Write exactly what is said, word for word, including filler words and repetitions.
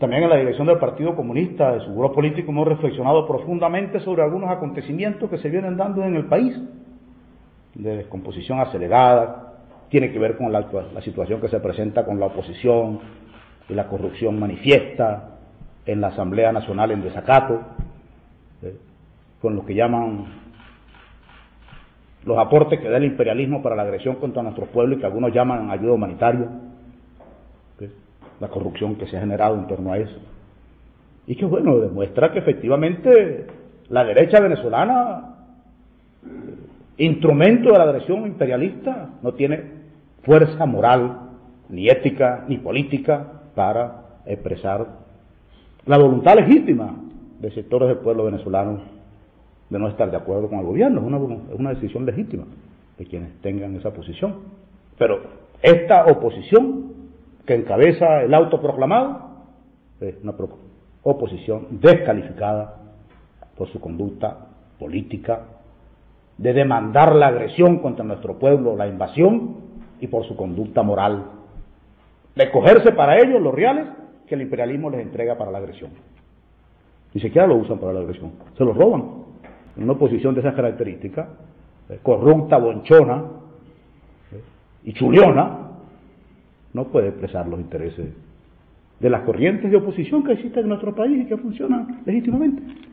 También en la dirección del Partido Comunista, de su grupo político, hemos reflexionado profundamente sobre algunos acontecimientos que se vienen dando en el país, de descomposición acelerada, tiene que ver con la, la situación que se presenta con la oposición y la corrupción manifiesta en la Asamblea Nacional en desacato, eh, con lo que llaman los aportes que da el imperialismo para la agresión contra nuestro pueblo y que algunos llaman ayuda humanitaria, eh, la corrupción que se ha generado en torno a eso. Y que bueno, demuestra que efectivamente la derecha venezolana, instrumento de la agresión imperialista, no tiene fuerza moral, ni ética, ni política para expresar la voluntad legítima de sectores del pueblo venezolano de no estar de acuerdo con el gobierno. Es una, es una decisión legítima de quienes tengan esa posición. Pero esta oposición que encabeza el autoproclamado es una oposición descalificada por su conducta política de demandar la agresión contra nuestro pueblo, la invasión, y por su conducta moral de cogerse para ellos los reales que el imperialismo les entrega para la agresión. Ni siquiera lo usan para la agresión, se los roban. En una oposición de esas características, eh, corrupta, bonchona eh, y chuliona, no puede expresar los intereses de las corrientes de oposición que existen en nuestro país y que funcionan legítimamente.